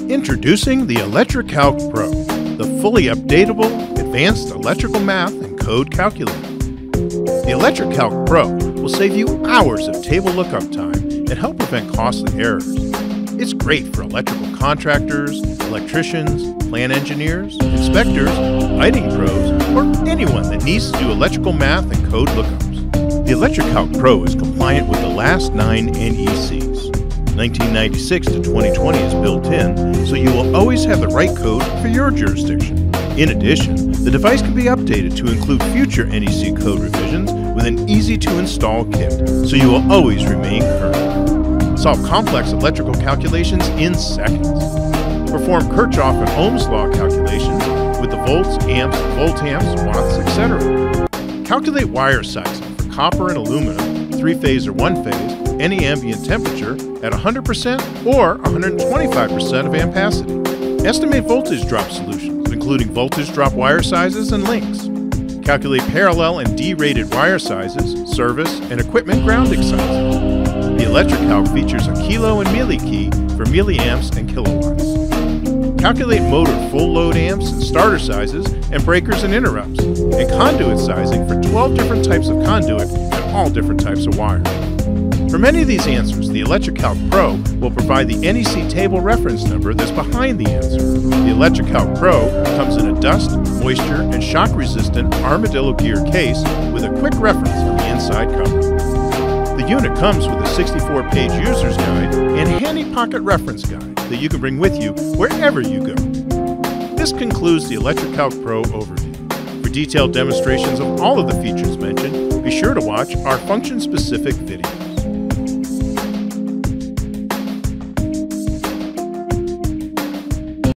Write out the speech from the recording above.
Introducing the ElectriCalc Pro, the fully updatable, advanced electrical math and code calculator. The ElectriCalc Pro will save you hours of table lookup time and help prevent costly errors. It's great for electrical contractors, electricians, plant engineers, inspectors, lighting pros, or anyone that needs to do electrical math and code lookups. The ElectriCalc Pro is compliant with the last 9 NECs. 1996 to 2020 is built in, so you will always have the right code for your jurisdiction. In addition, the device can be updated to include future NEC code revisions with an easy-to-install kit, so you will always remain current. Solve complex electrical calculations in seconds. Perform Kirchhoff and Ohm's law calculations with the volts, amps, voltamps, watts, etc. Calculate wire sizing for copper and aluminum, 3-phase or 1-phase, any ambient temperature at 100% or 125% of ampacity. Estimate voltage drop solutions, including voltage drop wire sizes and links. Calculate parallel and D-rated wire sizes, service, and equipment grounding sizes. The ElectriCalc features a kilo and milli key for milliamps and kilowatts. Calculate motor full load amps and starter sizes and breakers and interrupts, and conduit sizing for 12 different types of conduit and all different types of wire. For many of these answers, the ElectriCalc Pro will provide the NEC table reference number that's behind the answer. The ElectriCalc Pro comes in a dust, moisture, and shock-resistant armadillo gear case with a quick reference on the inside cover. The unit comes with a 64-page user's guide and handy pocket reference guide that you can bring with you wherever you go. This concludes the ElectriCalc Pro overview. For detailed demonstrations of all of the features mentioned, be sure to watch our function-specific video.